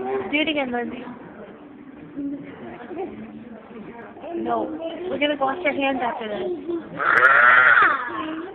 Do it again, Lindsay. No. We're gonna go wash our hands after this.